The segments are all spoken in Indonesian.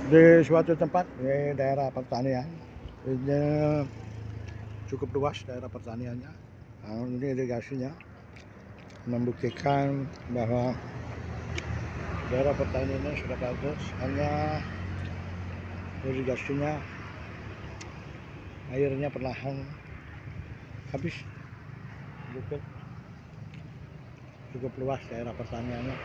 Di suatu tempat di daerah pertanian, ini cukup luas daerah pertaniannya. Nah, ini irigasinya membuktikan bahwa daerah pertaniannya sudah bagus, hanya irigasinya airnya perlahan habis. Cukup luas daerah pertaniannya.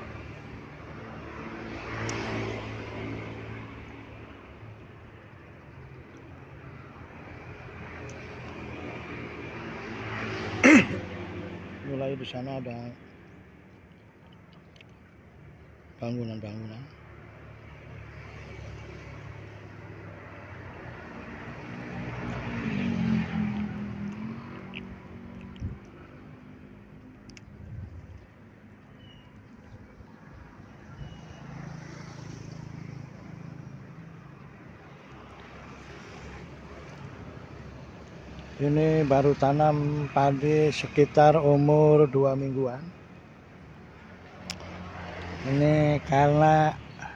Mulai di sana ada bangunan-bangunan. Ini baru tanam padi sekitar umur 2 mingguan. Ini karena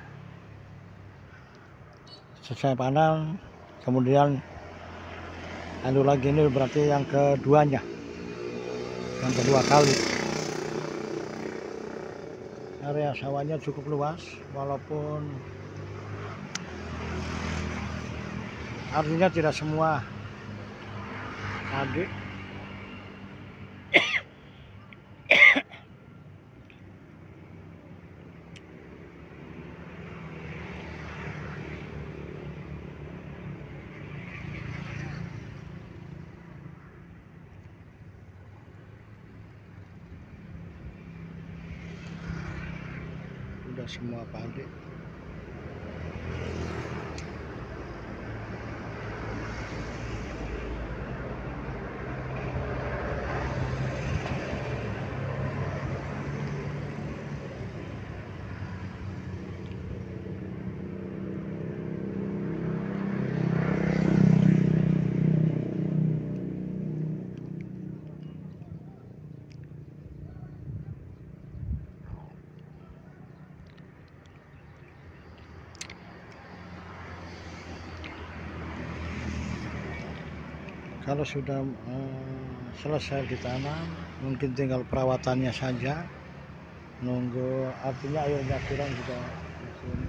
selesai panen, kemudian lagi ini berarti yang kedua kali. Area sawahnya cukup luas, walaupun artinya tidak semua padi. Sudah semua padi. Kalau sudah selesai ditanam, mungkin tinggal perawatannya saja. Nunggu, artinya airnya kurang juga di sini.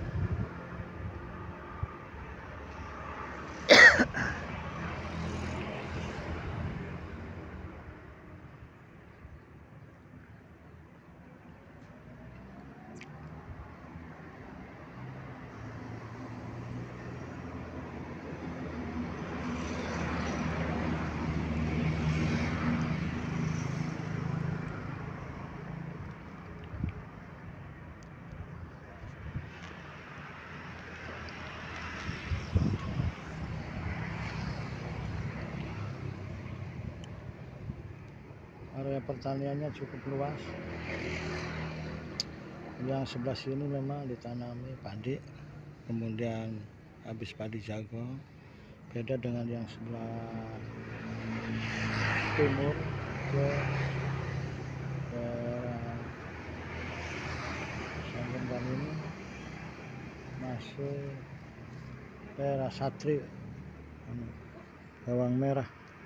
Area pertaniannya cukup luas. Yang sebelah sini memang ditanami padi, kemudian habis padi jagung. Beda dengan yang sebelah timur ke daerah Sanggendan ini masih daerah Satri, bawang merah.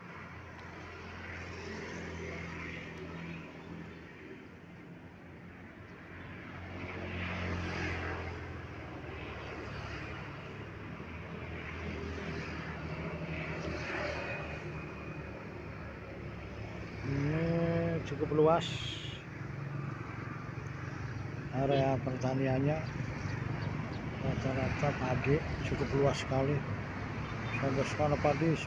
Ini cukup luas area pertaniannya, rata-rata padi, cukup luas sekali. Sampai sekarang padi.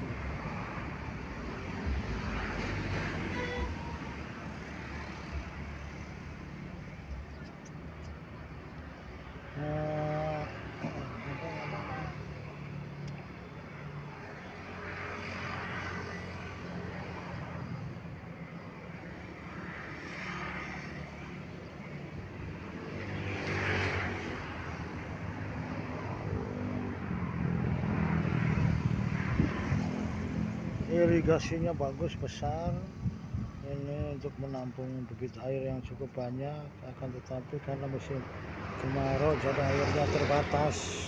Irigasinya bagus, besar. Ini untuk menampung debit air yang cukup banyak, akan tetapi karena musim kemarau jadi airnya terbatas.